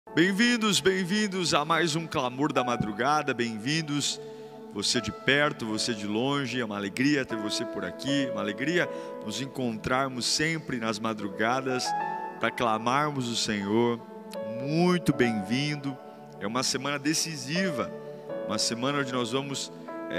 Bem-vindos, bem-vindos a mais um Clamor da Madrugada, bem-vindos, você de perto, você de longe, é uma alegria ter você por aqui, uma alegria nos encontrarmos sempre nas madrugadas para clamarmos o Senhor. Muito bem-vindo, é uma semana decisiva, uma semana onde nós vamos,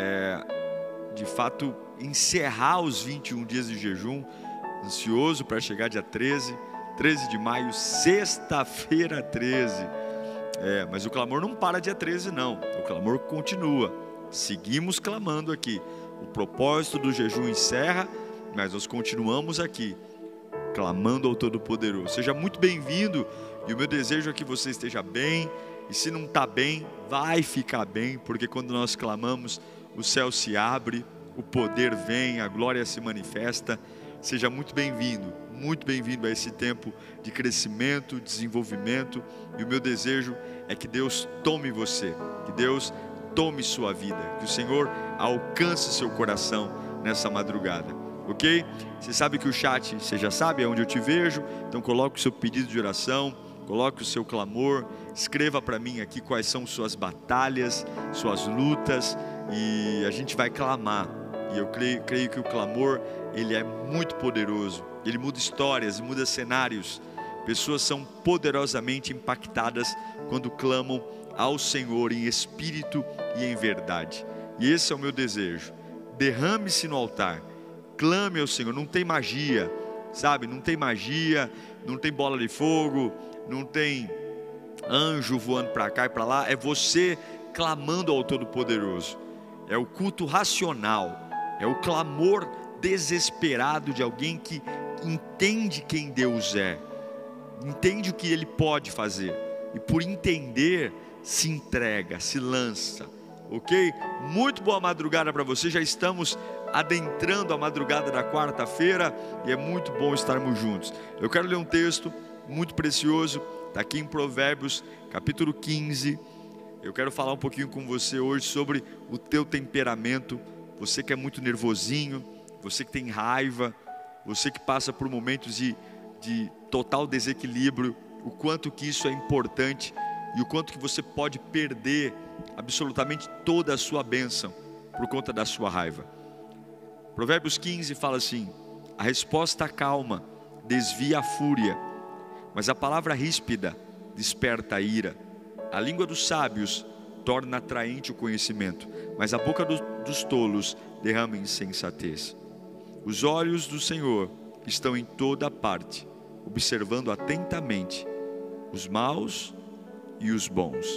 de fato, encerrar os 21 dias de jejum, ansioso para chegar dia 13 de maio, sexta-feira 13. Mas o clamor não para dia 13 não, o clamor continua, seguimos clamando aqui. O propósito do jejum encerra, mas nós continuamos aqui, clamando ao Todo-Poderoso. Seja muito bem-vindo, e o meu desejo é que você esteja bem, e se não está bem, vai ficar bem, porque quando nós clamamos, o céu se abre, o poder vem, a glória se manifesta. Seja muito bem-vindo a esse tempo de crescimento, desenvolvimento, e o meu desejo é que Deus tome você, que Deus tome sua vida, que o Senhor alcance seu coração nessa madrugada, ok? Você sabe que o chat, você já sabe, é onde eu te vejo, então coloque o seu pedido de oração, coloque o seu clamor, escreva para mim aqui quais são suas batalhas, suas lutas, e a gente vai clamar. E eu creio que o clamor, ele é muito poderoso, ele muda histórias, muda cenários. Pessoas são poderosamente impactadas quando clamam ao Senhor em espírito e em verdade. E esse é o meu desejo. Derrame-se no altar, clame ao Senhor. Não tem magia, sabe? Não tem magia, não tem bola de fogo, não tem anjo voando para cá e para lá. É você clamando ao Todo-Poderoso. É o culto racional, é o clamor desesperado de alguém que entende quem Deus é, entende o que Ele pode fazer, e por entender, se entrega, se lança, ok? Muito boa madrugada para você, já estamos adentrando a madrugada da quarta-feira, e é muito bom estarmos juntos. Eu quero ler um texto muito precioso, está aqui em Provérbios, capítulo 15, eu quero falar um pouquinho com você hoje sobre o teu temperamento. Você que é muito nervosinho, você que tem raiva, você que passa por momentos de total desequilíbrio, o quanto que isso é importante e o quanto que você pode perder absolutamente toda a sua bênção por conta da sua raiva. Provérbios 15 fala assim: a resposta calma desvia a fúria, mas a palavra ríspida desperta a ira. A língua dos sábios torna atraente o conhecimento, mas a boca dos tolos derrama insensatez. Os olhos do Senhor estão em toda parte, observando atentamente os maus e os bons.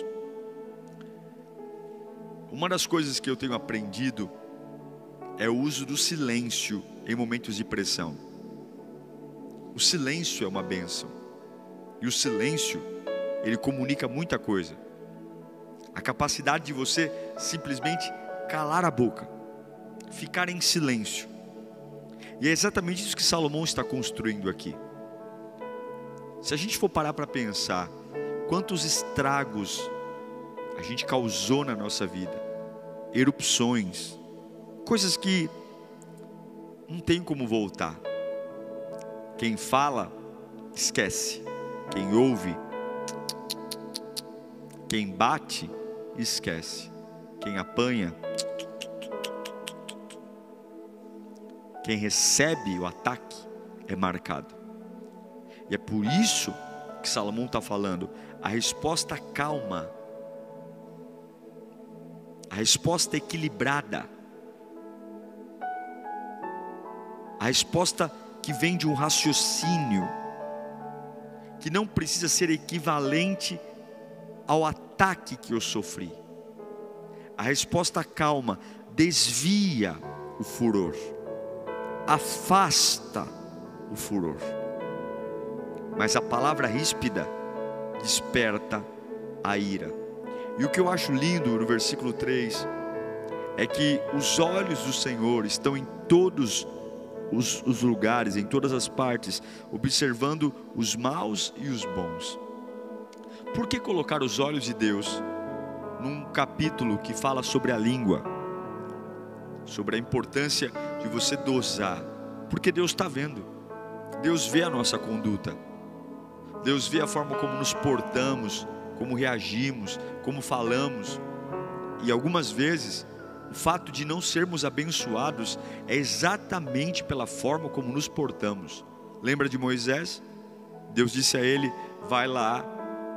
Uma das coisas que eu tenho aprendido é o uso do silêncio em momentos de pressão. O silêncio é uma bênção, e o silêncio, ele comunica muita coisa. A capacidade de você simplesmente calar a boca, ficar em silêncio. E é exatamente isso que Salomão está construindo aqui. Se a gente for parar para pensar, quantos estragos a gente causou na nossa vida, erupções, coisas que não tem como voltar. Quem fala, esquece. Quem ouve, quem bate, esquece. Quem apanha, quem recebe o ataque é marcado. E é por isso que Salomão está falando, a resposta calma, a resposta equilibrada, a resposta que vem de um raciocínio, que não precisa ser equivalente ao ataque que eu sofri. A resposta calma desvia o furor, afasta o furor, mas a palavra ríspida desperta a ira. E o que eu acho lindo no versículo 3 é que os olhos do Senhor estão em todos os lugares, em todas as partes, observando os maus e os bons. Por que colocar os olhos de Deus num capítulo que fala sobre a língua, sobre a importância de você dosar? Porque Deus está vendo, Deus vê a nossa conduta, Deus vê a forma como nos portamos, como reagimos, como falamos. E algumas vezes, o fato de não sermos abençoados é exatamente pela forma como nos portamos. Lembra de Moisés? Deus disse a ele: vai lá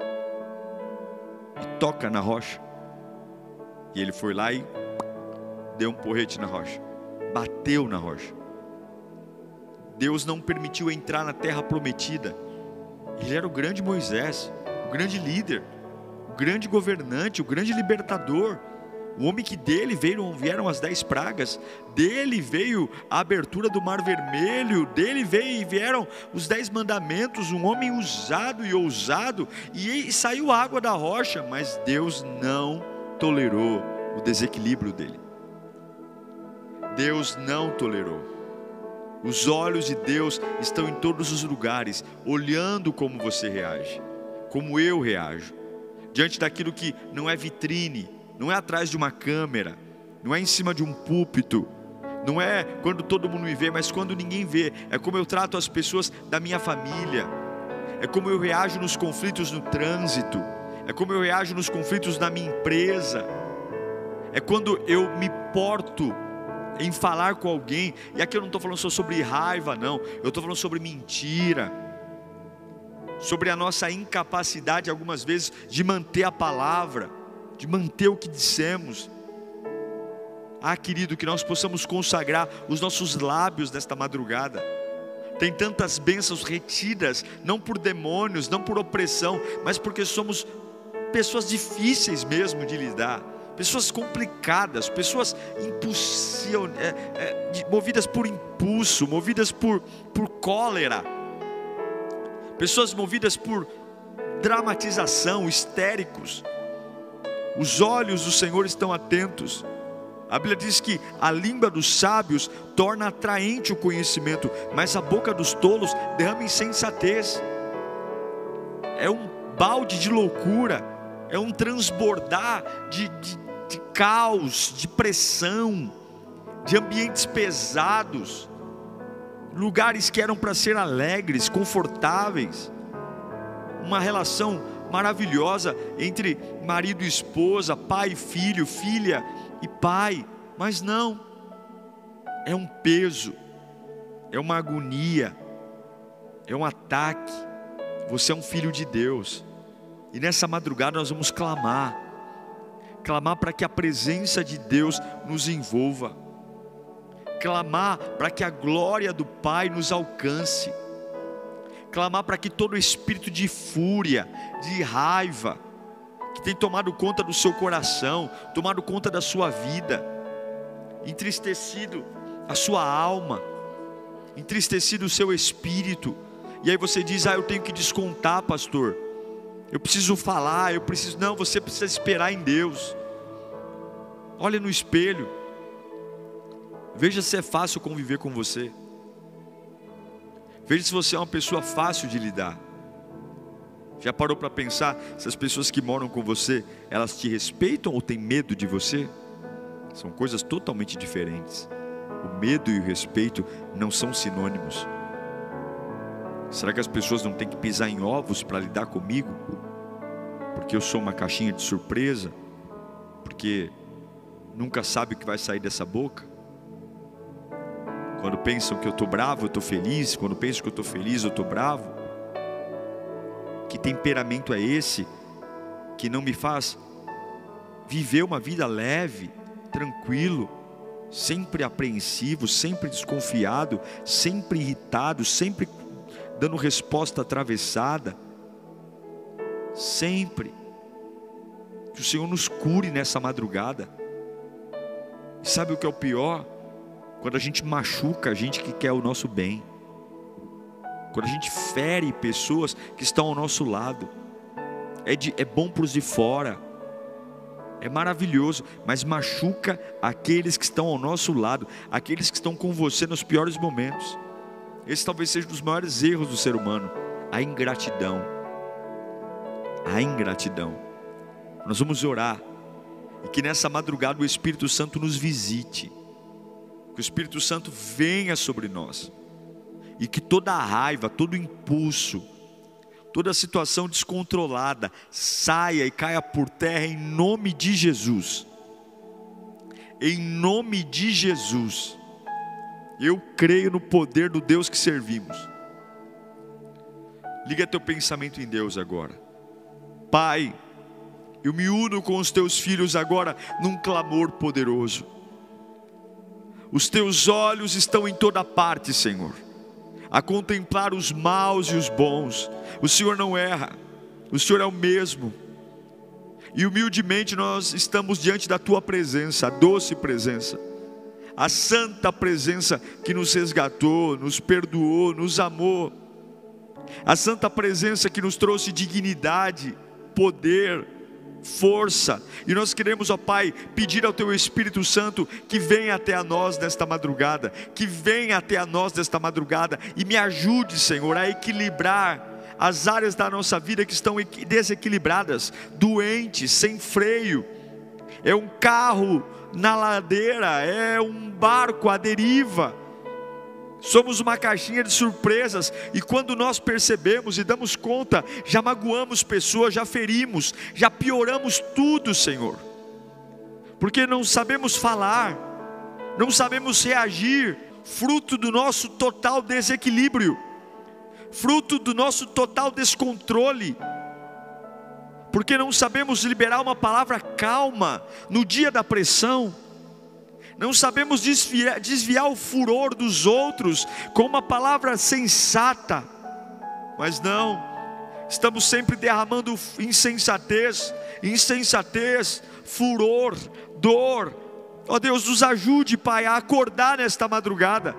e toca na rocha. E ele foi lá e deu um porrete na rocha, bateu na rocha. Deus não permitiu entrar na terra prometida. Ele era o grande Moisés, o grande líder, o grande governante, o grande libertador, o homem que dele vieram as 10 pragas, dele veio a abertura do Mar Vermelho, dele vieram os 10 mandamentos, um homem usado e ousado, e saiu água da rocha, mas Deus não tolerou o desequilíbrio dele. Deus não tolerou. Os olhos de Deus estão em todos os lugares, olhando como você reage, como eu reajo, diante daquilo que não é vitrine, não é atrás de uma câmera, não é em cima de um púlpito, não é quando todo mundo me vê, mas quando ninguém vê. É como eu trato as pessoas da minha família, é como eu reajo nos conflitos no trânsito, é como eu reajo nos conflitos na minha empresa, é quando eu me porto em falar com alguém. E aqui eu não estou falando só sobre raiva, não, eu estou falando sobre mentira, sobre a nossa incapacidade algumas vezes de manter a palavra, de manter o que dissemos. Querido, que nós possamos consagrar os nossos lábios nesta madrugada. Tem tantas bênçãos retidas, não por demônios, não por opressão, mas porque somos pessoas difíceis mesmo de lidar, pessoas complicadas, pessoas movidas por impulso, movidas por cólera, pessoas movidas por dramatização, histéricos. Os olhos do Senhor estão atentos. A Bíblia diz que a língua dos sábios torna atraente o conhecimento, mas a boca dos tolos derrama insensatez. É um balde de loucura, é um transbordar de caos, de pressão, de ambientes pesados, lugares que eram para ser alegres, confortáveis, uma relação maravilhosa entre marido e esposa, pai e filho, filha e pai, mas não, é um peso, é uma agonia, é um ataque. Você é um filho de Deus, e nessa madrugada nós vamos clamar para que a presença de Deus nos envolva, clamar para que a glória do Pai nos alcance, clamar para que todo espírito de fúria, de raiva, que tem tomado conta do seu coração, tomado conta da sua vida, entristecido a sua alma, entristecido o seu espírito, e aí você diz: eu tenho que descontar, pastor, eu preciso falar, não, você precisa esperar em Deus. Olha no espelho, veja se é fácil conviver com você, veja se você é uma pessoa fácil de lidar. Já parou para pensar se as pessoas que moram com você, elas te respeitam ou têm medo de você? São coisas totalmente diferentes. O medo e o respeito não são sinônimos. Será que as pessoas não têm que pisar em ovos para lidar comigo? Porque eu sou uma caixinha de surpresa? Porque nunca sabe o que vai sair dessa boca? Quando pensam que eu estou bravo, eu estou feliz. Quando pensam que eu estou feliz, eu estou bravo. Que temperamento é esse que não me faz viver uma vida leve, tranquilo, sempre apreensivo, sempre desconfiado, sempre irritado, sempre dando resposta atravessada? Sempre. Que o Senhor nos cure nessa madrugada. E sabe o que é o pior? Quando a gente machuca a gente que quer o nosso bem, quando a gente fere pessoas que estão ao nosso lado. É bom para os de fora, é maravilhoso, mas machuca aqueles que estão ao nosso lado, aqueles que estão com você nos piores momentos. Esse talvez seja um dos maiores erros do ser humano, a ingratidão. A ingratidão. Nós vamos orar, e que nessa madrugada o Espírito Santo nos visite, que o Espírito Santo venha sobre nós, e que toda a raiva, todo o impulso, toda situação descontrolada saia e caia por terra em nome de Jesus. Em nome de Jesus. Eu creio no poder do Deus que servimos. Liga teu pensamento em Deus agora. Pai, eu me uno com os teus filhos agora num clamor poderoso. Os teus olhos estão em toda parte, Senhor, a contemplar os maus e os bons. O Senhor não erra, o Senhor é o mesmo. E humildemente nós estamos diante da tua presença, a doce presença, a santa presença que nos resgatou, nos perdoou, nos amou. A santa presença que nos trouxe dignidade, poder, força. E nós queremos, ó Pai, pedir ao Teu Espírito Santo que venha até a nós nesta madrugada, que venha até a nós nesta madrugada e me ajude, Senhor, a equilibrar as áreas da nossa vida que estão desequilibradas, doentes, sem freio. É um carro na ladeira, é um barco à deriva. Somos uma caixinha de surpresas, e quando nós percebemos e damos conta, já magoamos pessoas, já ferimos, já pioramos tudo, Senhor, porque não sabemos falar, não sabemos reagir, fruto do nosso total desequilíbrio, fruto do nosso total descontrole, porque não sabemos liberar uma palavra calma no dia da pressão. Não sabemos desviar o furor dos outros com uma palavra sensata. Mas não, estamos sempre derramando insensatez, furor, dor. Ó Deus, nos ajude, Pai, a acordar nesta madrugada,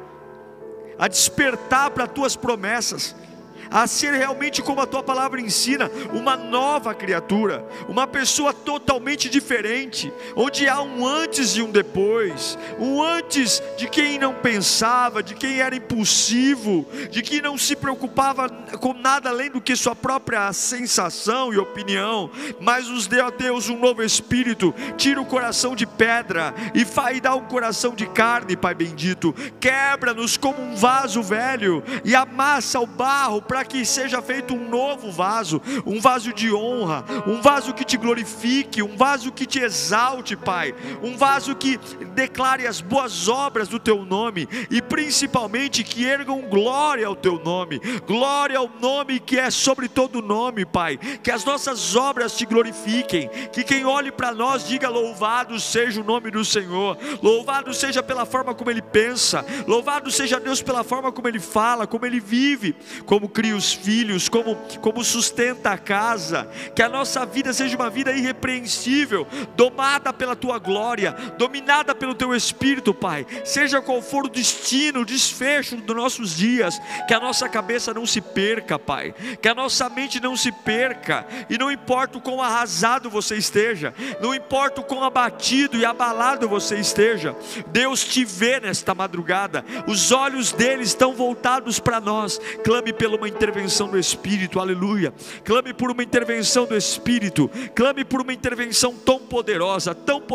a despertar para as Tuas promessas, a ser realmente como a Tua palavra ensina, uma nova criatura, uma pessoa totalmente diferente, onde há um antes e um depois, um antes de quem não pensava, de quem era impulsivo, de quem não se preocupava com nada além do que sua própria sensação e opinião, mas nos deu a Deus um novo espírito. Tira o coração de pedra e dá um coração de carne, Pai bendito. Quebra-nos como um vaso velho e amassa o barro para que seja feito um novo vaso, um vaso de honra, um vaso que te glorifique, um vaso que te exalte, Pai, um vaso que declare as boas obras do Teu nome, e principalmente que ergam glória ao Teu nome, glória ao nome que é sobre todo nome, Pai. Que as nossas obras te glorifiquem, que quem olhe para nós diga: louvado seja o nome do Senhor, louvado seja pela forma como Ele pensa, louvado seja Deus pela forma como Ele fala, como Ele vive, como cria os filhos, como sustenta a casa. Que a nossa vida seja uma vida irrepreensível, domada pela Tua glória, dominada pelo Teu Espírito, Pai. Seja qual for o destino, o desfecho dos nossos dias, que a nossa cabeça não se perca, Pai, que a nossa mente não se perca, e não importa o quão arrasado você esteja, não importa o quão abatido e abalado você esteja, Deus te vê nesta madrugada, os olhos dele estão voltados para nós. Clame pela uma intervenção do Espírito, aleluia. Clame por uma intervenção do Espírito, clame por uma intervenção tão poderosa,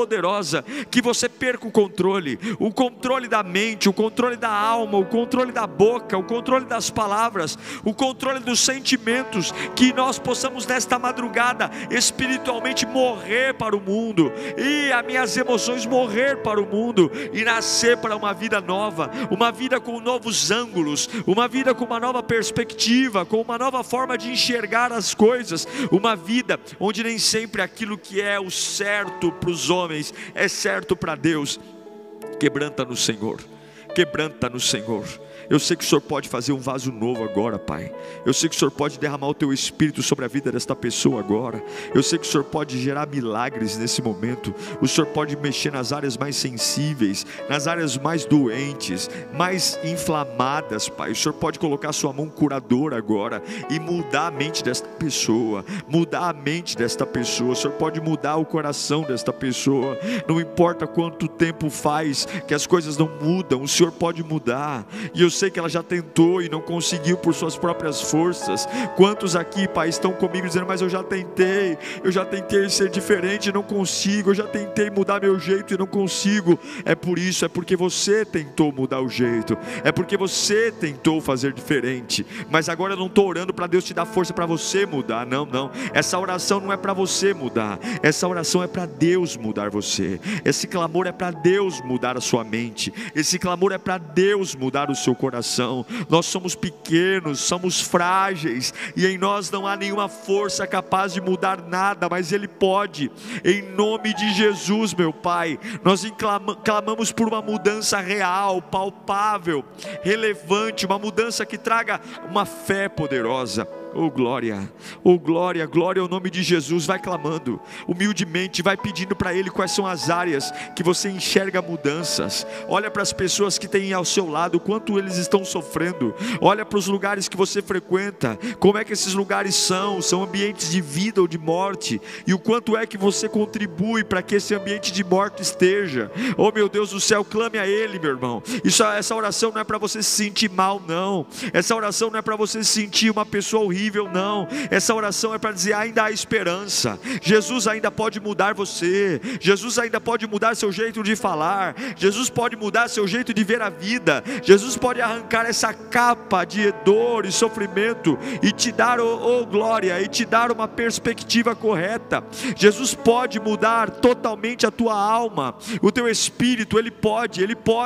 que você perca o controle da mente, o controle da alma, o controle da boca, o controle das palavras, o controle dos sentimentos. Que nós possamos nesta madrugada espiritualmente morrer para o mundo, e as minhas emoções morrer para o mundo, e nascer para uma vida nova, uma vida com novos ângulos, uma vida com uma nova perspectiva, com uma nova forma de enxergar as coisas, uma vida onde nem sempre aquilo que é o certo para os homens é certo para Deus. Quebranta no Senhor, quebranta no Senhor. Eu sei que o Senhor pode fazer um vaso novo agora, Pai. Eu sei que o Senhor pode derramar o Teu Espírito sobre a vida desta pessoa agora. Eu sei que o Senhor pode gerar milagres nesse momento. O Senhor pode mexer nas áreas mais sensíveis, nas áreas mais doentes, mais inflamadas, Pai. O Senhor pode colocar a Sua mão curadora agora e mudar a mente desta pessoa, mudar a mente desta pessoa. O Senhor pode mudar o coração desta pessoa. Não importa quanto tempo faz que as coisas não mudam, o Senhor Senhor pode mudar. E eu sei que ela já tentou e não conseguiu por suas próprias forças. Quantos aqui, Pai, estão comigo dizendo: mas eu já tentei ser diferente e não consigo, eu já tentei mudar meu jeito e não consigo. É por isso, é porque você tentou mudar o jeito, é porque você tentou fazer diferente. Mas agora eu não estou orando para Deus te dar força para você mudar, não. Essa oração não é para você mudar, essa oração é para Deus mudar você. Esse clamor é para Deus mudar a sua mente, esse clamor é para Deus mudar o seu coração. Nós somos pequenos, somos frágeis, e em nós não há nenhuma força capaz de mudar nada, mas Ele pode. Em nome de Jesus, meu Pai, nós clamamos por uma mudança real, palpável, relevante, uma mudança que traga uma fé poderosa. Oh glória, glória ao nome de Jesus. Vai clamando, humildemente, vai pedindo para Ele quais são as áreas que você enxerga mudanças. Olha para as pessoas que têm ao seu lado, quanto eles estão sofrendo. Olha para os lugares que você frequenta, como é que esses lugares são ambientes de vida ou de morte, e o quanto é que você contribui para que esse ambiente de morte esteja. Oh meu Deus do céu, clame a Ele, meu irmão. Essa oração não é para você se sentir mal, não. Essa oração não é para você se sentir uma pessoa horrível, não. Essa oração é para dizer: ainda há esperança. Jesus ainda pode mudar você. Jesus ainda pode mudar seu jeito de falar. Jesus pode mudar seu jeito de ver a vida. Jesus pode arrancar essa capa de dor e sofrimento e te dar, oh glória, e te dar uma perspectiva correta. Jesus pode mudar totalmente a tua alma, o teu espírito. Ele pode,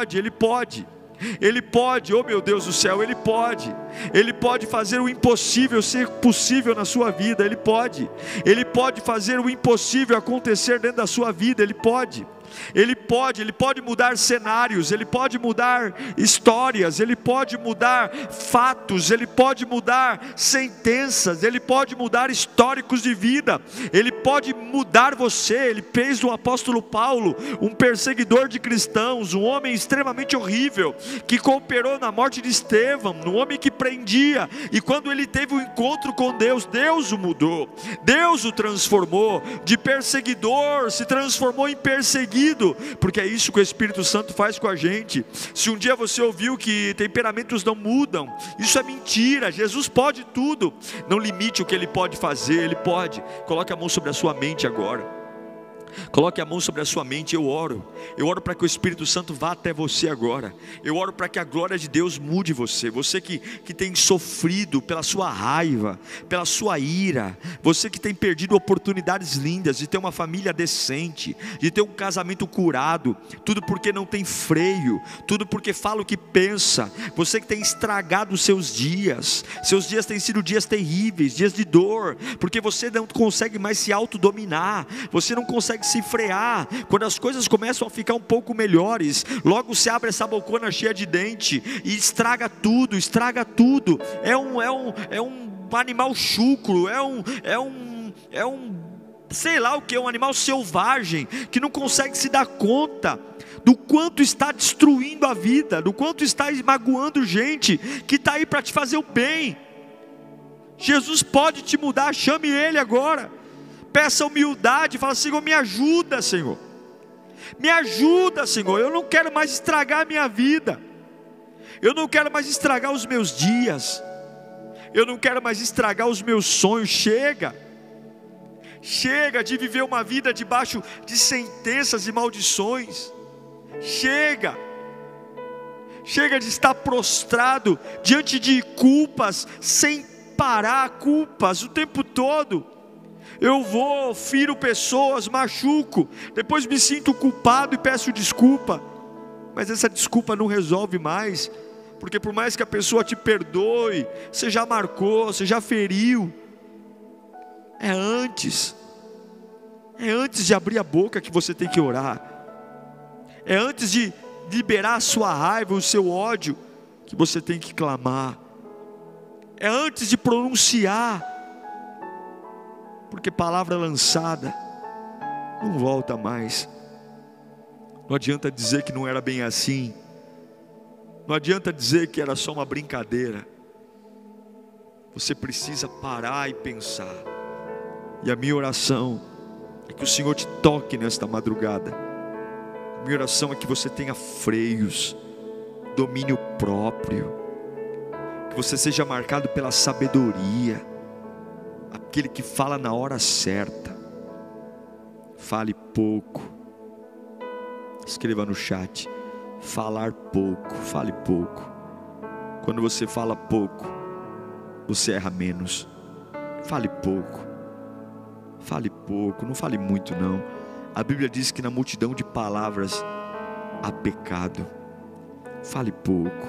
oh meu Deus do céu, Ele pode fazer o impossível ser possível na sua vida. Ele pode fazer o impossível acontecer dentro da sua vida. Ele pode mudar cenários, Ele pode mudar histórias, Ele pode mudar fatos, Ele pode mudar sentenças, Ele pode mudar históricos de vida, Ele pode mudar você. Ele fez do apóstolo Paulo um perseguidor de cristãos, um homem extremamente horrível, que cooperou na morte de Estevão, um homem que prendia, e quando ele teve um encontro com Deus, Deus o mudou, Deus o transformou, de perseguidor se transformou em perseguido, porque é isso que o Espírito Santo faz com a gente. Se um dia você ouviu que temperamentos não mudam, isso é mentira. Jesus pode tudo. Não limite o que Ele pode fazer, Ele pode. Coloque a mão sobre a sua mente agora. Coloque a mão sobre a sua mente. Eu oro para que o Espírito Santo vá até você agora. Eu oro para que a glória de Deus mude você. Você que tem sofrido pela sua raiva, pela sua ira, você que tem perdido oportunidades lindas de ter uma família decente, de ter um casamento curado, tudo porque não tem freio, tudo porque fala o que pensa. Você que tem estragado os seus dias têm sido dias terríveis, dias de dor, porque você não consegue mais se autodominar, você não consegue se frear. Quando as coisas começam a ficar um pouco melhores, logo se abre essa bocona cheia de dente e estraga tudo. É um animal chucro, sei lá o que, um animal selvagem que não consegue se dar conta do quanto está destruindo a vida, do quanto está magoando gente que está aí para te fazer o bem. Jesus pode te mudar. Chame Ele agora. Peça humildade, fala: Senhor, me ajuda, Senhor. Me ajuda, Senhor. Eu não quero mais estragar a minha vida. Eu não quero mais estragar os meus dias. Eu não quero mais estragar os meus sonhos. Chega de viver uma vida debaixo de sentenças e maldições. Chega de estar prostrado diante de culpas, sem parar, culpas o tempo todo. Eu firo pessoas, machuco, depois me sinto culpado e peço desculpa, mas essa desculpa não resolve mais, porque por mais que a pessoa te perdoe, você já marcou, você já feriu. É antes de abrir a boca que você tem que orar, é antes de liberar a sua raiva, o seu ódio, que você tem que clamar, é antes de pronunciar, porque palavra lançada não volta mais. Não adianta dizer que não era bem assim, não adianta dizer que era só uma brincadeira. Você precisa parar e pensar. E a minha oração é que o Senhor te toque nesta madrugada. A minha oração é que você tenha freios domínio próprio, que você seja marcado pela sabedoria, aquele que fala na hora certa. Fale pouco. Escreva no chat: falar pouco. Fale pouco. Quando você fala pouco, você erra menos. Fale pouco. Fale pouco, não fale muito não. A Bíblia diz que na multidão de palavras há pecado. Fale pouco.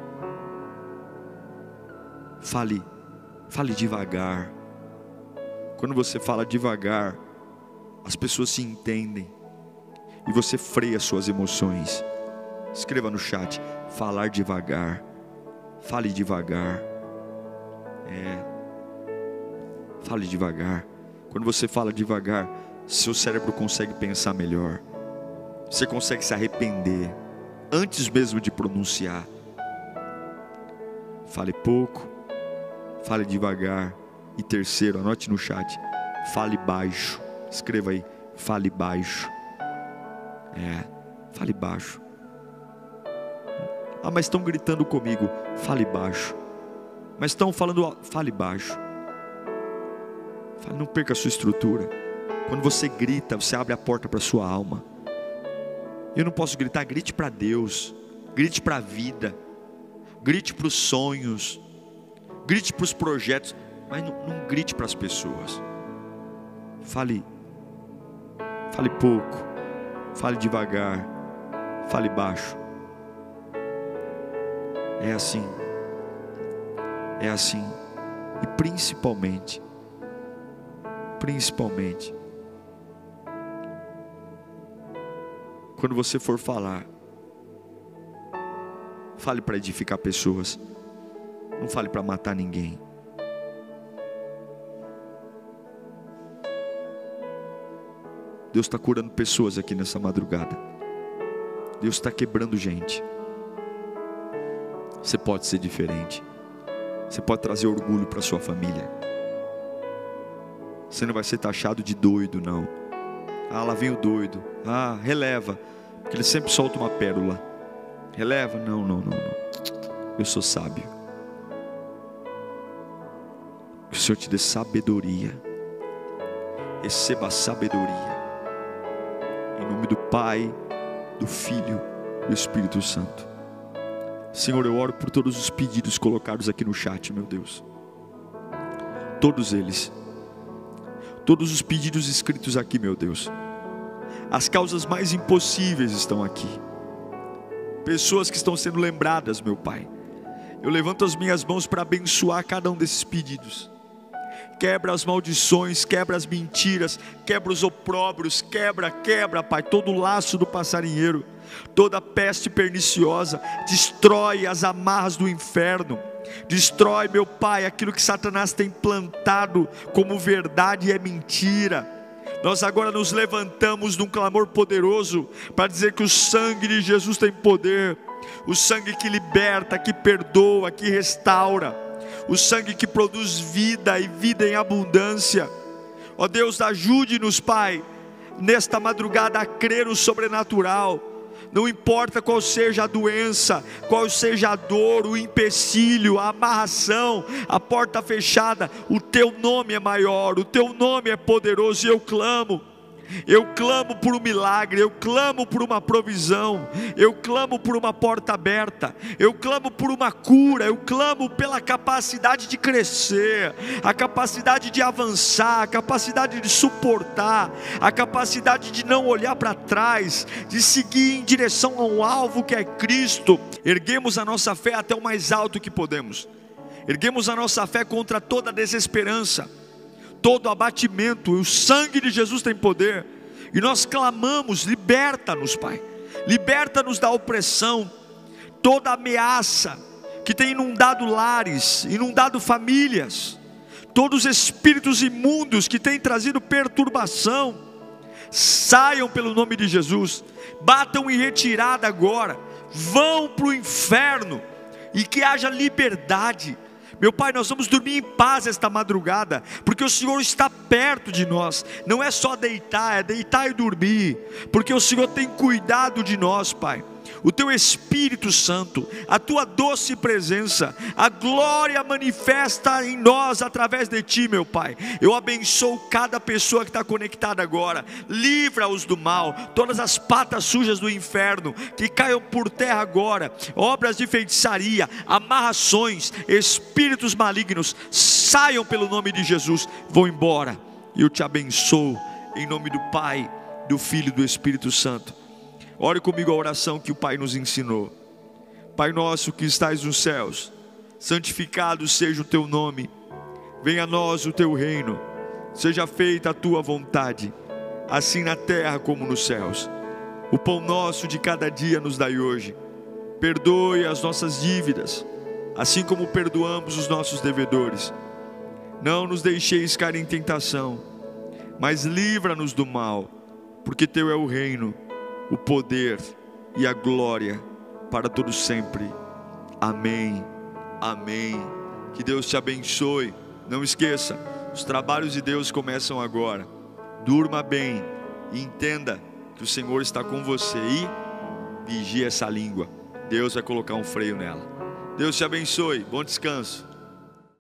Fale devagar. Quando você fala devagar, as pessoas se entendem e você freia suas emoções. Escreva no chat: falar devagar. Fale devagar. Fale devagar. Quando você fala devagar, seu cérebro consegue pensar melhor. Você consegue se arrepender antes mesmo de pronunciar. Fale pouco. Fale devagar. E terceiro, anote no chat: fale baixo. Escreva aí: fale baixo. Fale baixo. Ah, mas estão gritando comigo. Fale baixo. Mas estão falando, fale baixo. Não perca a sua estrutura. Quando você grita, você abre a porta para a sua alma. Eu não posso gritar. Grite para Deus. Grite para a vida. Grite para os sonhos. Grite para os projetos. Mas não grite para as pessoas. Fale pouco. Fale devagar. Fale baixo. É assim. É assim. E principalmente, quando você for falar, fale para edificar pessoas. Não fale para matar ninguém. Deus está curando pessoas aqui nessa madrugada. Deus está quebrando gente. Você pode ser diferente. Você pode trazer orgulho para sua família. Você não vai ser taxado de doido, não. Ah, lá vem o doido. Ah, releva, porque ele sempre solta uma pérola. Releva, não. Eu sou sábio. Que o Senhor te dê sabedoria. Receba a sabedoria. Em nome do Pai, do Filho e do Espírito Santo. Senhor, eu oro por todos os pedidos colocados aqui no chat, meu Deus. Todos eles. Todos os pedidos escritos aqui, meu Deus. As causas mais impossíveis estão aqui. Pessoas que estão sendo lembradas, meu Pai. Eu levanto as minhas mãos para abençoar cada um desses pedidos. Quebra as maldições, quebra as mentiras, quebra os opróbrios, quebra, Pai, todo o laço do passarinheiro, toda peste perniciosa, destrói as amarras do inferno, destrói, meu Pai, aquilo que Satanás tem plantado como verdade e é mentira. Nós agora nos levantamos num clamor poderoso para dizer que o sangue de Jesus tem poder, o sangue que liberta, que perdoa, que restaura, o sangue que produz vida e vida em abundância. Ó Deus, ajude-nos, Pai, nesta madrugada a crer o sobrenatural. Não importa qual seja a doença, qual seja a dor, o empecilho, a amarração, a porta fechada, o Teu nome é maior, o Teu nome é poderoso. E eu clamo por um milagre, eu clamo por uma provisão, eu clamo por uma porta aberta, eu clamo por uma cura, eu clamo pela capacidade de crescer, a capacidade de avançar, a capacidade de suportar, a capacidade de não olhar para trás, de seguir em direção a um alvo que é Cristo. Erguemos a nossa fé até o mais alto que podemos, erguemos a nossa fé contra toda desesperança, todo abatimento. O sangue de Jesus tem poder, e nós clamamos: liberta-nos, Pai, liberta-nos da opressão, toda ameaça que tem inundado lares, inundado famílias, todos os espíritos imundos que têm trazido perturbação, saiam pelo nome de Jesus, batam em retirada agora, vão para o inferno, e que haja liberdade. Meu Pai, nós vamos dormir em paz esta madrugada, porque o Senhor está perto de nós. Não é só deitar, é deitar e dormir, porque o Senhor tem cuidado de nós, Pai. o teu Espírito Santo, a tua doce presença, a glória manifesta em nós através de ti, meu Pai. Eu abençoo cada pessoa que está conectada agora, livra-os do mal, todas as patas sujas do inferno, que caiam por terra agora, obras de feitiçaria, amarrações, espíritos malignos, saiam pelo nome de Jesus, vão embora. E eu te abençoo, em nome do Pai, do Filho e do Espírito Santo. Ore comigo a oração que o Pai nos ensinou. Pai nosso que estais nos céus, santificado seja o teu nome. Venha a nós o teu reino. Seja feita a tua vontade, assim na terra como nos céus. O pão nosso de cada dia nos dai hoje. Perdoe as nossas dívidas, assim como perdoamos os nossos devedores. Não nos deixeis cair em tentação, mas livra-nos do mal, porque teu é o reino, o poder e a glória para todos sempre. Amém, amém. Que Deus te abençoe. Não esqueça, os trabalhos de Deus começam agora. Durma bem e entenda que o Senhor está com você e vigie essa língua. Deus vai colocar um freio nela. Deus te abençoe, bom descanso.